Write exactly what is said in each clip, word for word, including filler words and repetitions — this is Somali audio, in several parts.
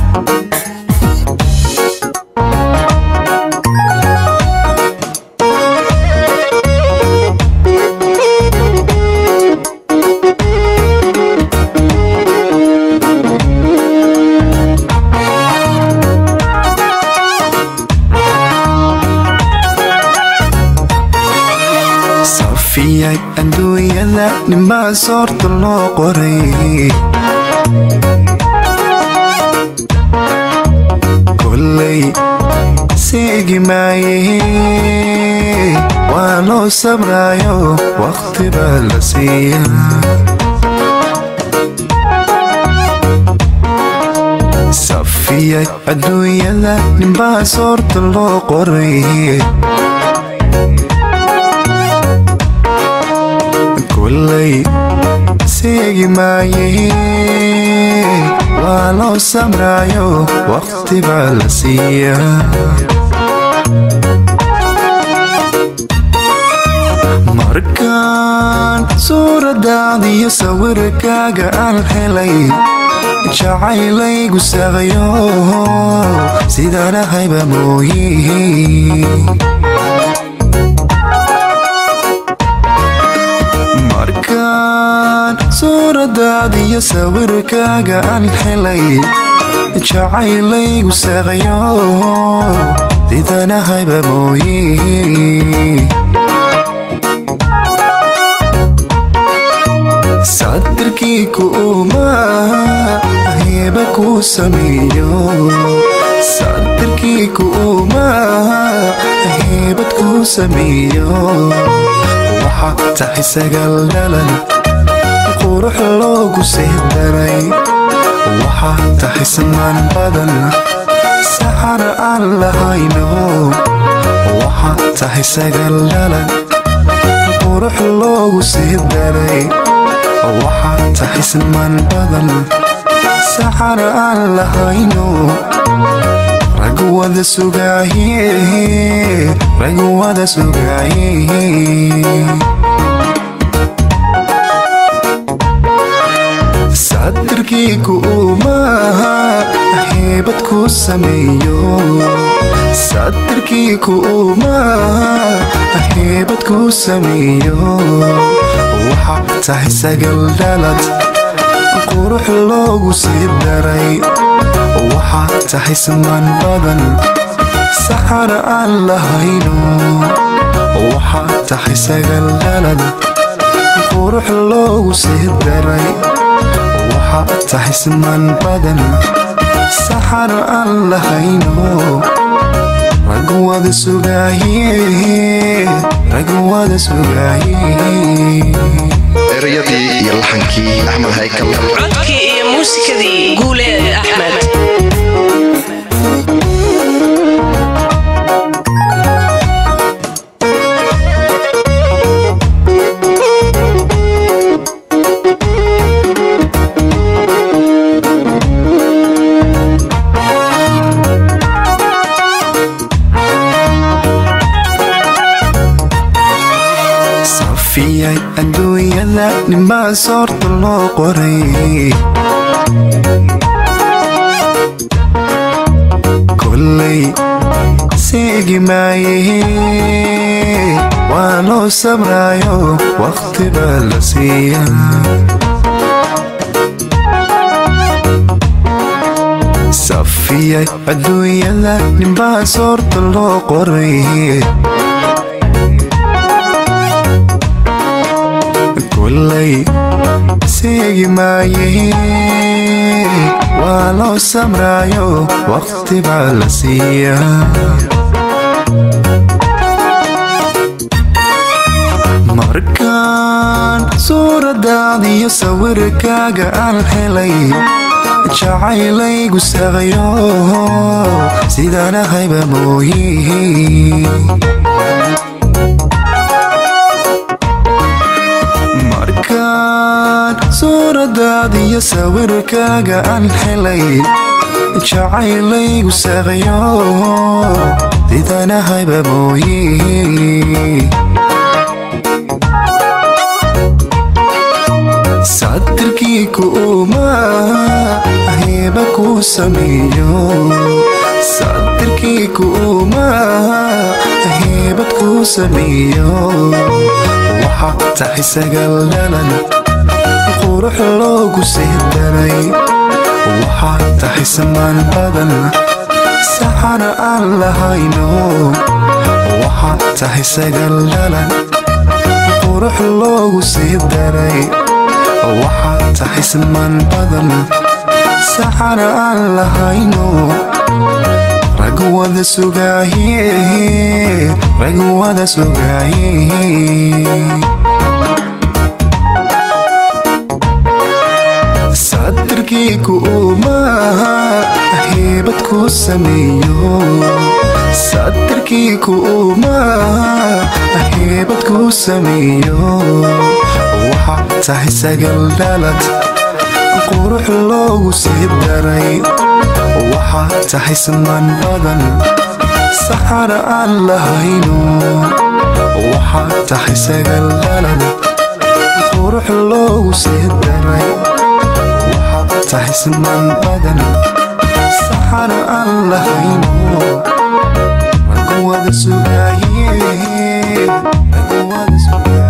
safiya adduunyada ninbaa soorta loo qoray kolley seegi maaye waa loo sabraayo waqti baa la siiya safiya adduunyada ninbaa soorta loo qoray kolley seegi maaye waa loo sabraayo waqti baa la siiya markaan suuradaadiyo sawirkaaga aan helay jacaylaygu saqayo sidaanahayba mooye markaan suuradaadiyo sawirkaaga aan helay jacaylaygu saqayo sidaanahayba mooye sadirkii kuuma heeba ku sameeyo sadirkii kuuma heebad ku sameeyo waxaa tahay sagaal dhalan qurux loogu sihdaray waxaa tahay samaan badan saxar aan lahayno waxaa tahay sagaal dhalan qurux loogu sihdaray waxaa tahay samaan badan saxar aan lahayno rag wada sugaaye rag wada sugaaye sadirkii kuuma heebad ku sameeyo sadirkii kuuma heebad ku sameeyo waxaa tahay sagaal dhalad qurux loogu sii daray waxaa tahay samaan badan saxar aan lahayno waxaa tahay sagaal dhalad qurux loogu sii daray waxaa tahay samaan badan saxar aan lahayno rag wada sugaaye rag wada sugaaye erayadii iyo laxankii axmed haykal codkii iyo muusikadii guuleed axmed safiya adduunyada ninbaa soorta loo qoray kolley seegi maaye waa loo sabraayo waqti baa la siiya safiya adduunyada ninbaa soorta loo qoray kolley seegi maaye waa loo sabraayo waqti baa la siiya markaan suuradaadiyo sawirkaaga aan helay jacaylaygu saqayo sidaanahayba mooye markaan suuradaadiyo sawirkaaga aan helay jacaylaygu saqayo sidaanahayba mooye sadirkii kuuma heeba ku sameeyo sadirkii kuuma heebad ku sameeyo waxaad tahay sagal dhalan qurux loogu sihdaray waxaad tahay samaan badan saxana aan lahayno waxaad tahay sagal dhalan qurux loogu sihdaray waxaad tahay samaan badan saxana aan lahayno rag wada sugaaye rag wada sugaaye sadirkii kuuma heebad ku sameeyo sadirkii kuuma heebad ku sameeyo waxaad tahay sagal dhalad qurux loogu sihdaray waxaad tahay samaan badan saxana aan lahayno waxaad tahay sagal dhalad qurux loogu sihdaray waxaad tahay samaan badan saxana aan lahayno rag wada sugaaye rag wada sugaaye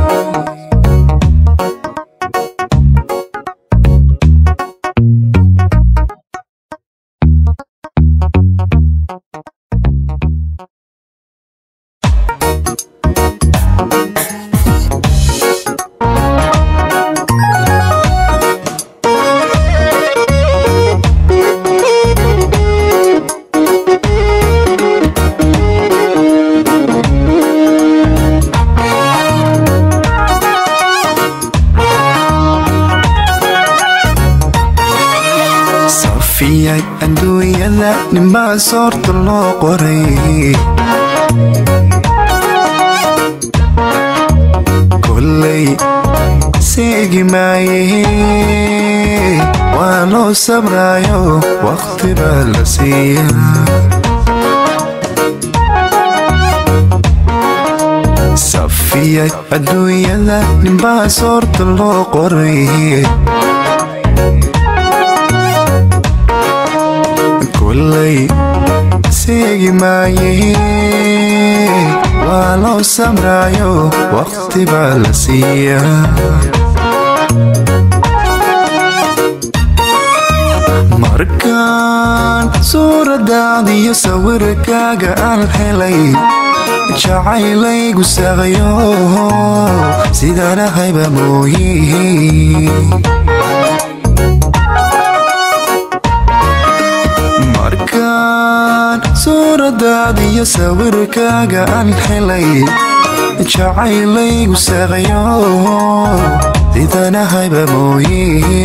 safiya adduunyada ninbaa soorta loo qoray kolley seegi maaye waa loo sabraayo waqti baa la siiyaa safiya adduunyada ninbaa soorta loo qoray kolley seegi maaye waa loo samraayo waqti baa la siiyaa markaan suuradaadiyo sawirkaaga aan helay jacaylaygu saaqayo sidaan ahayba mooye markaan suuradaadiyo sawirkaaga aan helay jacaylaygu saaqayo sidaan ahayba mooye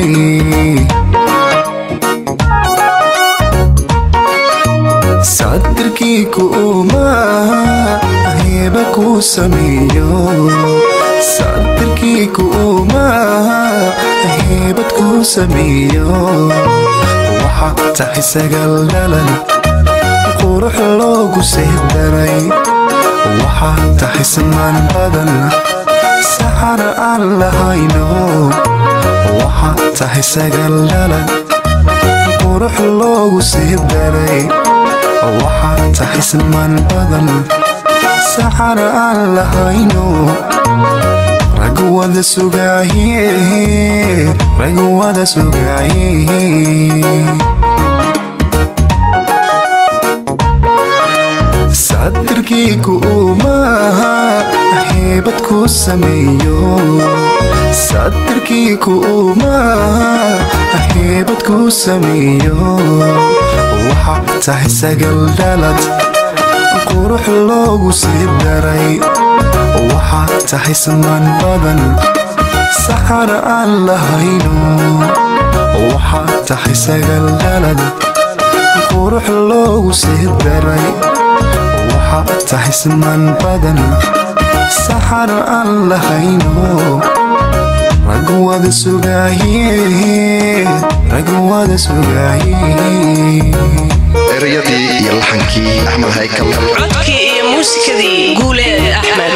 sadirkii kuuma heeba ku sameeyo sadirkii kuuma heebad ku sameeyo waxaad tahay sagal dhalan qurux loogu sihdaray waxaad tahay samaan badan saxana aan lahayno waxaad tahay sagal dhalan qurux loogu sihdaray waxaad tahay samaan badan saxana aan lahayno rag wada sugaaye rag wada sugaaye sadirkii kuuma heebad ku sameeyo sadirkii kuuma heebad ku sameeyo waxaad tahay sagal dhalad qurux loogu sihdaray waxaad tahay samaan badan saxana aan lahayno waxaad tahay sagal dhalad qurux loogu sihdaray waxaad tahay samaan badan saxana aan lahayno rag wada sugaaye rag wada sugaaye erayadii iyo laxankii axmed haykal codkii iyo muusikadii guule axmed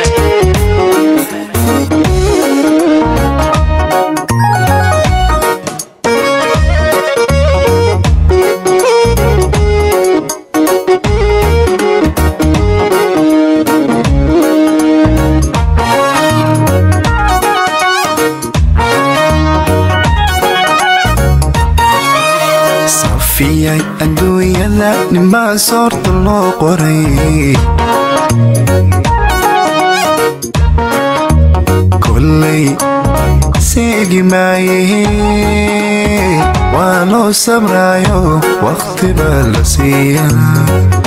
safiyay adduunyada ninbaa soorta loo qoray kollay seegi maaye waa loo sabraayo waqti baa la siiyaa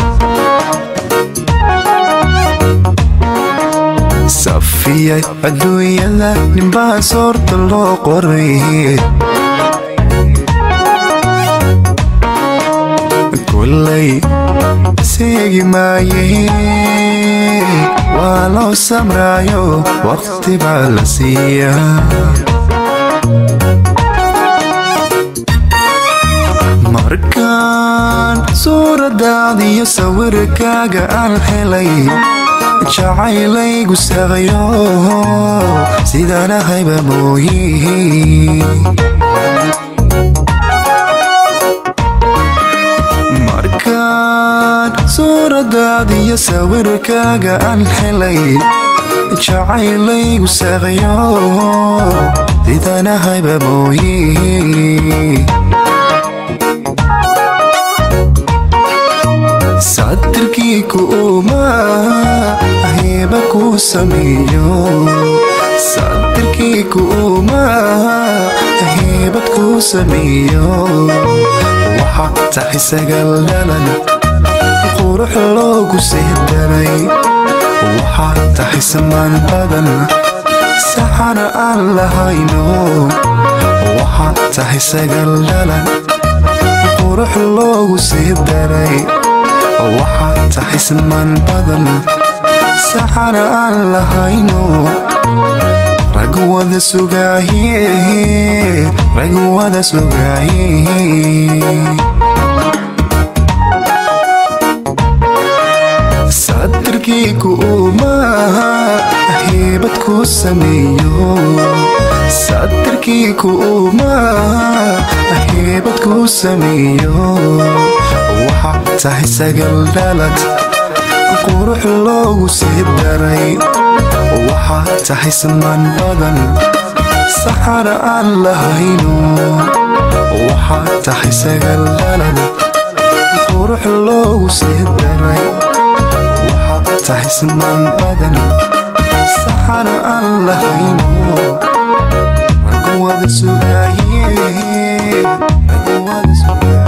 safiyay adduunyada ninbaa soorta loo qoray kollay seegi maaye waa loo sabraayo waqti baa la siiyaa markaan suuradaadiyo sawirkaaga aan helay jacaylaygu saqayo sidaan ahayba mooyee markaan suuradaadiyo sawirkaaga aan helay jacaylaygu saqayo sidaan ahayba mooyee satirkii kuuma heeba kuu sameeyo satirkii kuuma heebad kuu sameeyo waxaad tahay sagal dhalan qurux loogu seedaray waxaad tahay samaan badan saxana aan lahayno waxaad tahay sagal dhalan qurux loogu seedaray waxaad tahay samaan badan saxana aan lahayno rag wada sugaaye rag wada sugaaye satirkii kuuma heebad kuu sameeyo satirkii kuuma heebad kuu sameeyo waxaad tahay sagal dhalad qurux loogu seedaray waxaad tahay samaan badan saxana aan lahayno waxaad tahay sagal dhalad qurux loogu seedaray waxaad tahay samaan badan saxana aan lahayno rag wada sugaaye rag wada sugaaye